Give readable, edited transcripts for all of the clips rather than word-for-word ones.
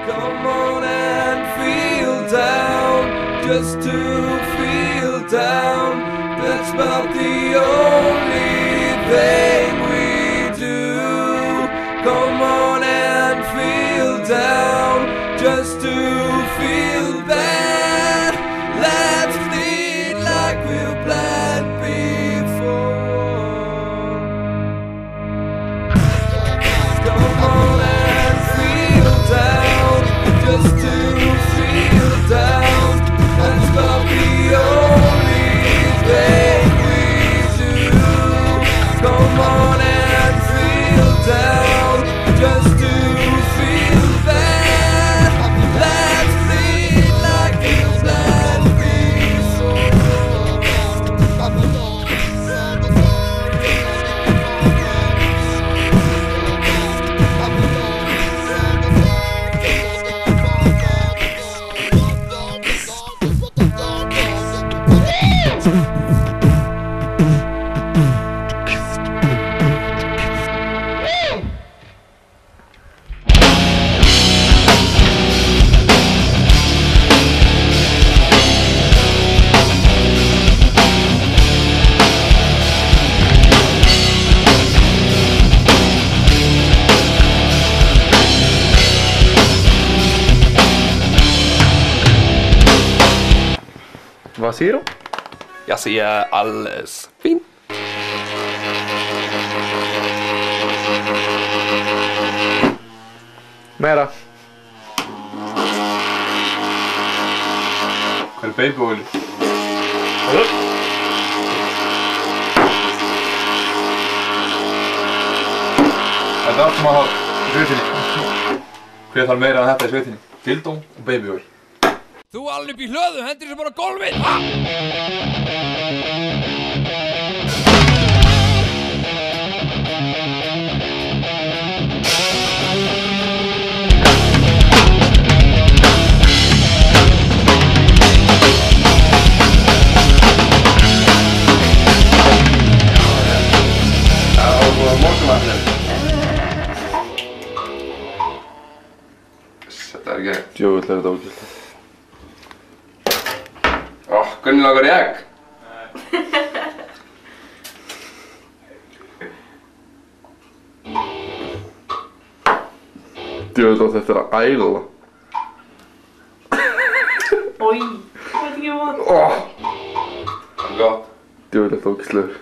Come on and feel down, just to feel down. That's about the only thing we do. Come on and feel down, just to feel bad. Let's bleed like we've bled before. Come on and feel down, just to feel down. That's about the only thing we do. Come on and feel down, just to feel bad. Let's bleed like we've bled Vad säger du? Jag ser alldeles fint. Mera. Är det baby oil? Þetta er allt sem maður har í sveitinni. Hver þarf meira en þetta í sveitinni? Dildó og baby oil. Þú alveg upp í hlöðu, hendur þessu bara á gólfið! Þetta er ekki. Djöfull er þetta ógæslega. Gunni langar í egg? Djöfull á þetta er að æla. Oj, vad tycker jag var? Åh! Það er gott. Djöfull er þetta ógæslegur.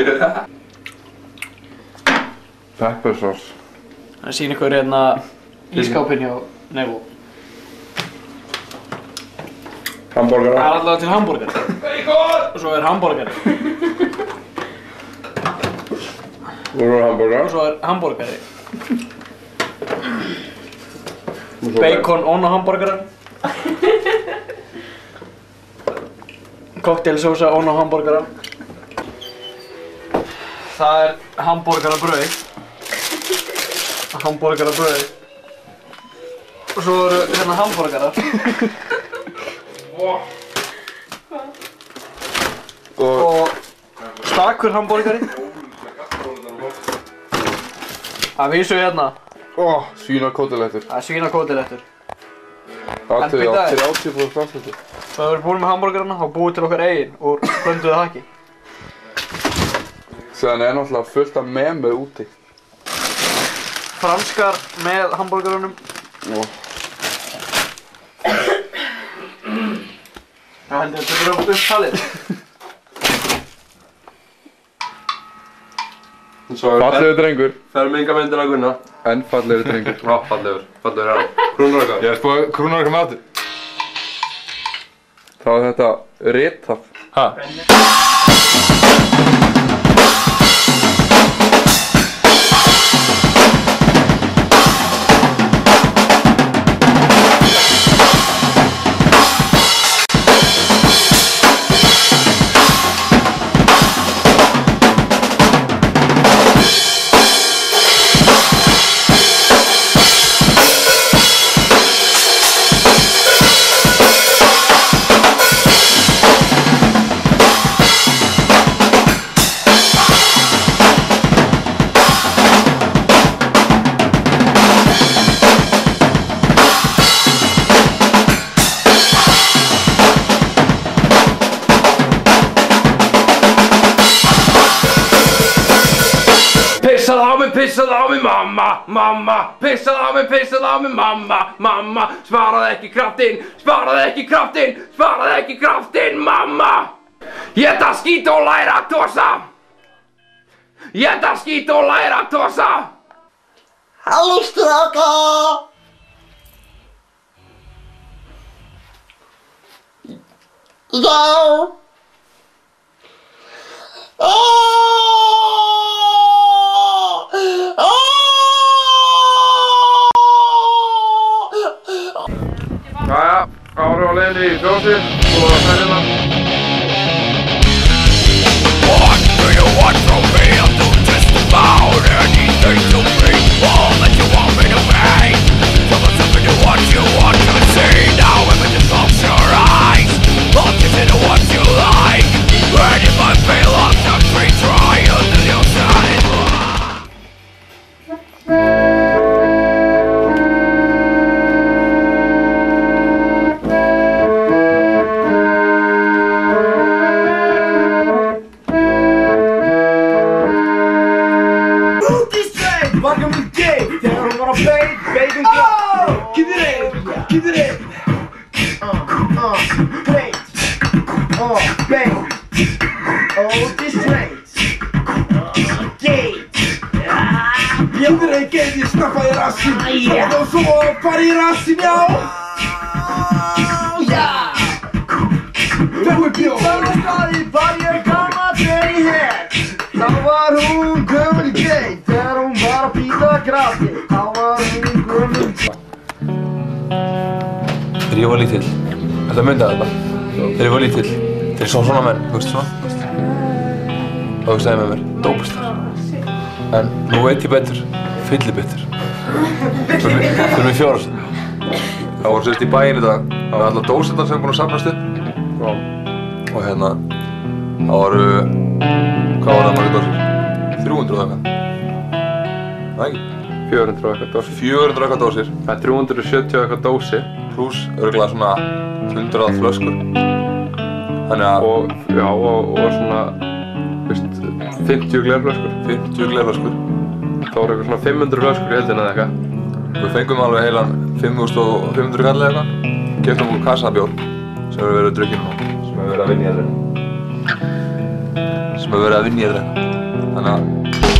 Peppersauce. Það sýn ykkur hérna ískápinn hjá Nevo. Hamborgara. Það er alltaf til hambúrgar. Bacon! Og svo er hambúrgari. Og svo er hamborgara. Og svo er hambúrgari. Bacon on á hambúrgaran. Cocktailsósa on á hambúrgaran. Það er hambúrgarabrauð. Hambúrgarabrauð. Og svo eru hérna hambúrgarar. Og stakur hambúrgari. Það vísu hérna. Åh, svínakótilettur. Það er svínakótilettur. Það En er bíddu 30% afslutur. Svo við erum búin með hambúrgarana og búið til okkar eigin úr blönduðu haki. Síðan er náttúrulega fullt af memu úti. Franskar með hambúrgarunum. Já, heldur þetta er upptalið. Fallegur drengur. Fermingamyndin að Gunna. En fallegur drengur. Já, fallegur. Fallegur er hann. Krúnaröka. Ég er spóið krúnaröka með áttur. Þá er þetta ritað. Ha? Pissaðu á mig mamma, mamma. Pissaðu á mig mamma, mamma. Sparaðu ekki kraftinn, sparaðu ekki kraftinn, sparaðu ekki kraftinn, mamma. Éta skít og læra að tosa. Éta skít og læra að tosa. Halló strákar! Já! Jæja, ára á leiðinni í fjósið og ferðina. What do you want from me? I'm doing just about anything to me. All that you want me to be. Tell me something you want to see. Now I'm just close your eyes. I'll give you what you like. And if I fail, I'll just retry until you satisfy. Welcome to the game. Down on a baby, go. Keep it in, keep it in. Play. Bang. Oh, this train. Gate. Keep it in, gate. Ég snappa í rassinn. Og svo fara í rassinn, já. Já. Fengur bjór. Þannig staði var ég gammal þegar ég hér. Þá var hún gömul í geit. Þegar hún var að bíta grafið. Þá var hún gömul. Þegar ég var lítill, þetta myndaði þetta. Þegar ég var lítill, þegar ég sá svona menn, hugstu svona? Þá hugsaði ég með mér, dópustar. En nú veit ég betur, fyllir betur. Fyrir mig fjórastund. Það voru sérst í bæinn í dag, það var allar dósendar sem búin að safnast upp. Og hérna, það voru, hvað var það margir dósir? 300 og eitthvað. Það ekki? 400 og eitthvað dósir. 400 og eitthvað dósir. Það er 370 og eitthvað dósir. Pluss örugglega svona 100 flöskur. Þannig að... Og, já, og svona, veist, 50 glerflöskur. 50 glerflöskur. Það voru eitthvað svona 500 flöskur í heildina eða eitthvað. Við fengum alveg heilan 5.500 kall eða eitthvað. Keyptum okkur kassabjór sem hefur verið drukkinn og sem hefur verið að vinna í að drekka. Þannig að...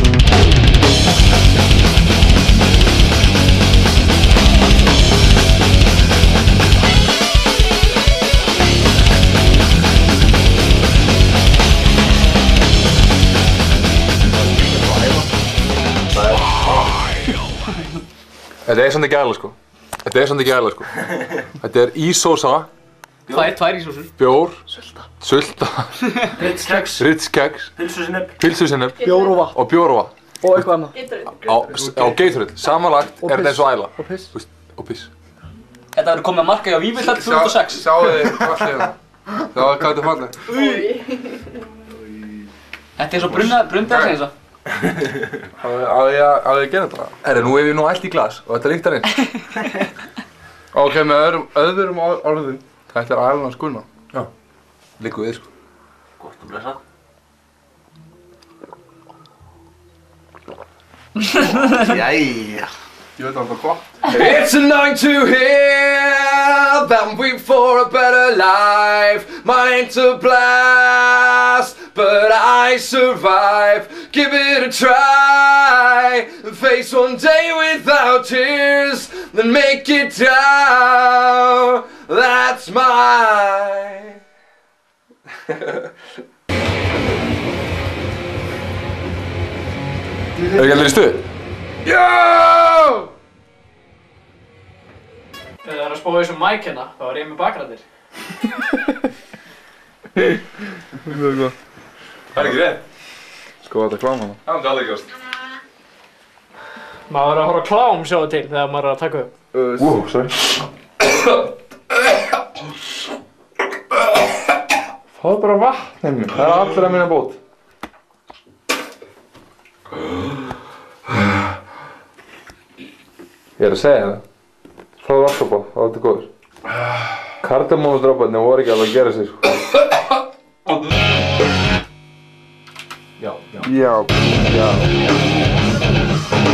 Þetta er samt ekki aðlega sko. Þetta er ísósa. Tvær ísósur. Bjór. Sulta. Ritz-keks. Pylsusinnep. Bjór og vatn. Og bjór og vatn. Og eitthvað annað. Á Gatorade. Samanlagt er þetta eins og æla. Og piss. Og piss. Þetta verður komið að marka hjá Vífildal 2006. Sjáu þið fallið hérna. Sjáu hvað þetta er fallið. Þetta er svo brundaðar sem þess að. Á ég að gera þetta? Herri, nú hef ég nú allt í glas og þetta lyktar inn. Ok, með öðrum orðum. Þetta er ælan hans Gunnar. Já. Liggur við, sko. Gott að blessa. Jæja. Ég veit alveg gott. It's a night to hear that we for a better life. Mind to blast, but I survive. Give it a try. Face one day without tears, then make it down. That's my. Er ekki allir í stuði? Yo! Þegar það er að spá þessum mæk hérna, þá er ég með bakrættir. Það er ekki rétt. Sko þetta klám hana. Það er aldrei gjóst. Maður er að horfa klám sjáðu til þegar maður er að taka upp. Sorry. Fáðu bara vatn henni. Það er allir að minna bót. Ég er að segja það. Fáðu vatn á, það er góður. Kardamónudróparnir voru ekki alveg að gera sig, sko. Já. Já.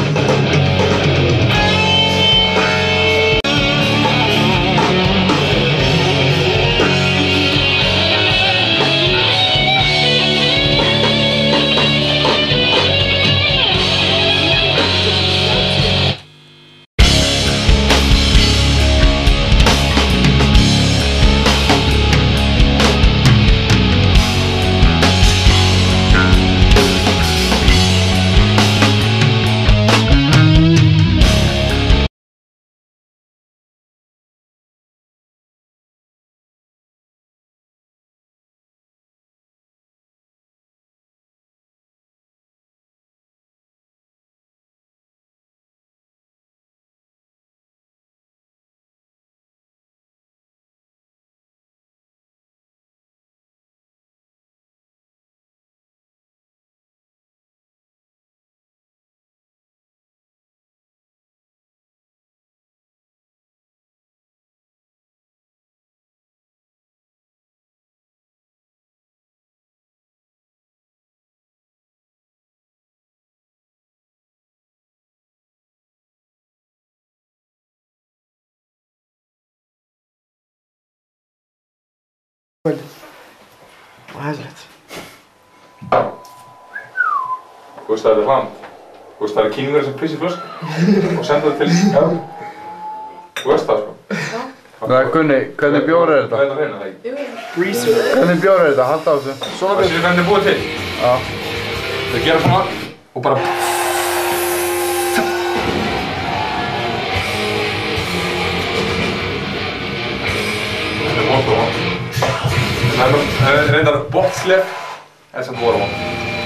Hæðilegt. Þú veist það er hland. Þú veist það er kínverðir sem pissir flösku og senda það til Evrópu. Þú veist það sko. Nei, Gunni, hvernig bjór er þetta? Það er að reyna það ekki. Hvernig bjór er þetta? Halda á þessu. Svona bjór. Þessi er hvernig búið til. Já. Þau gera svona og bara... Þetta er bótt og vant. Það er reyndar bóttslef en sem voru vant.